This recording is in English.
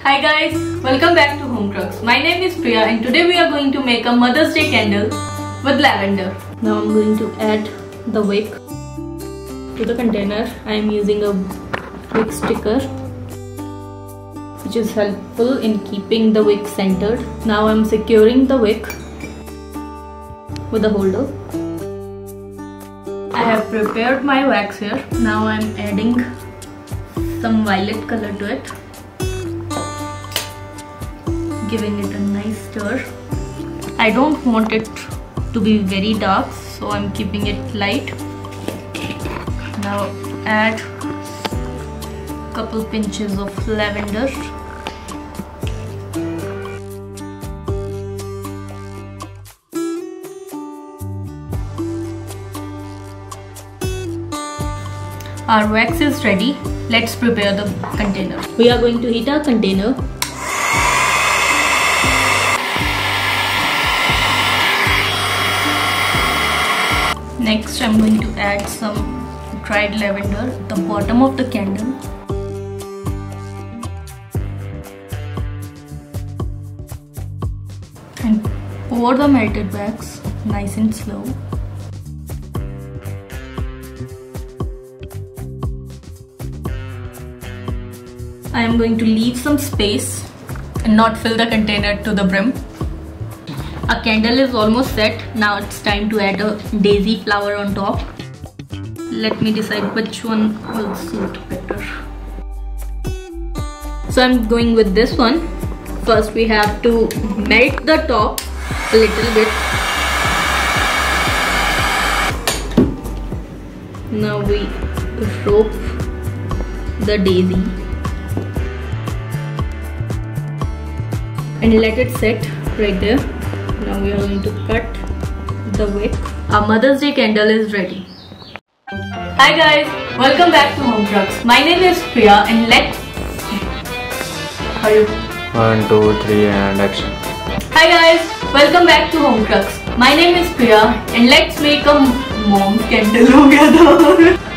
Hi guys, welcome back to Home Crux. My name is Priya and today we are going to make a Mother's Day candle with lavender. Now I'm going to add the wick to the container. I am using a wick sticker which is helpful in keeping the wick centered. Now I'm securing the wick with a holder. I have prepared my wax here. Now I'm adding some violet color to it, giving it a nice stir. I don't want it to be very dark, so I'm keeping it light. Now add a couple pinches of lavender. Our wax is ready. Let's prepare the container. We are going to heat our container. Next, I'm going to add some dried lavender at the bottom of the candle. And pour the melted wax nice and slow. I am going to leave some space and not fill the container to the brim. Our candle is almost set. Now it's time to add a daisy flower on top. Let me decide which one will suit better. So I'm going with this one. First we have to melt the top a little bit. Now we rope the daisy and let it set right there. Now we are going to cut the wick. Our Mother's Day candle is ready. Hi guys, welcome back to Home Crux. My name is Priya and let's... Hurry. 1, 2, 3 and action. Hi guys, welcome back to Home Crux. My name is Priya and let's make a mom candle together.